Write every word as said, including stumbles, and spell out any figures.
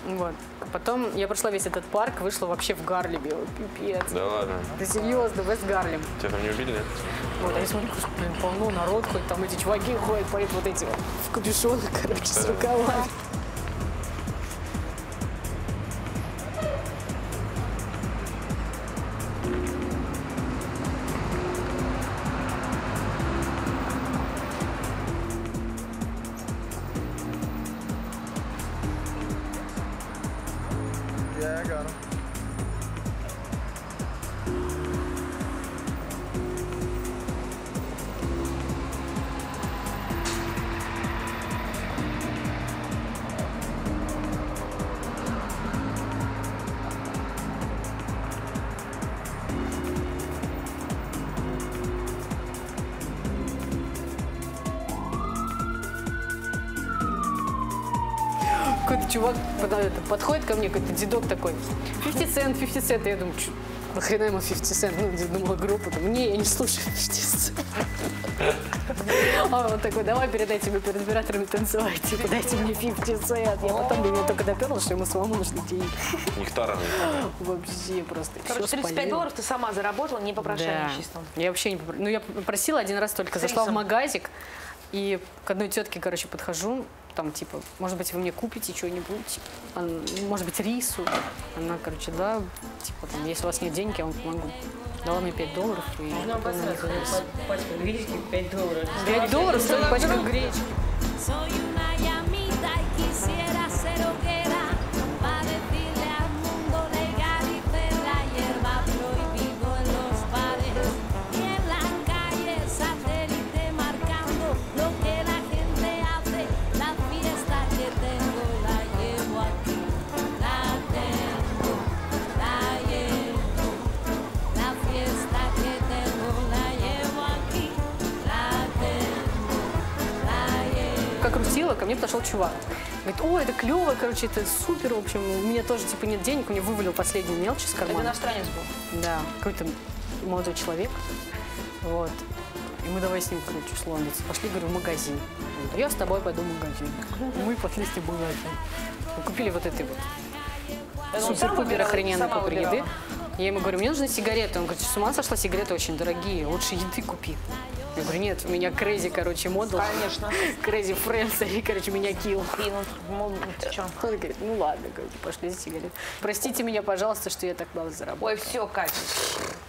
Вот. Потом я прошла весь этот парк, вышла вообще в Гарлеме. Ой, пипец. Да ладно. Да серьезно, Вест Гарлем. Тебя там не убили, нет? Вот, а я смотрю, блин, полно народ ходит, там эти чуваки ходят, поют вот эти вот в капюшонах, короче, с рукавами. Yeah, I got him. Какой-то чувак подходит ко мне, какой-то дедок такой, пятьдесят цент, пятьдесят цент. Я думаю, нахрена ему пятьдесят цент? Ну, я думала, группа. Там, не, я не слушаю пятьдесят цент. А он такой, давай передайте мне перед операторами танцевать, типа, дайте мне пятьдесят цент. Я потом до меня только доперла, что ему самому нужны деньги. Нектара. Вообще просто. Короче, тридцать пять долларов ты сама заработала, не по прошению чистому. Я вообще не попросила. Ну, я просила один раз только, зашла в магазик, и к одной тетке, короче, подхожу, там, типа, может быть, вы мне купите что-нибудь, может быть, рису. Она, короче, да, типа, там, если у вас нет денег, я вам помогу. Дала мне пять долларов, и Нам посмотрите, пачка гречки пять долларов. пять долларов стоит пачка гречки. Как крутила, ко мне подошел чувак. Говорит, о, это клево, короче, это супер, в общем, у меня тоже, типа, нет денег, у меня вывалил последнюю мелочь из кармана. Это иностранец был? Да, какой-то молодой человек, вот. И мы давай с ним, короче, условно, пошли, говорю, в магазин. Он говорит, я с тобой пойду в магазин. Мы пошли с ним в магазин. Мы купили вот этой вот супер-пупер охрененной купер еды. Я ему говорю, мне нужны сигареты. Он говорит, с ума сошла, сигареты очень дорогие, лучше еды купи. Я говорю, нет, у меня crazy, короче, модел. Конечно. Crazy friends, и, короче, меня kill. Ну, ты что? Он говорит, ну ладно, говорит, пошли за сигареты. Простите меня, пожалуйста, что я так мало заработала. Ой, все, Катя.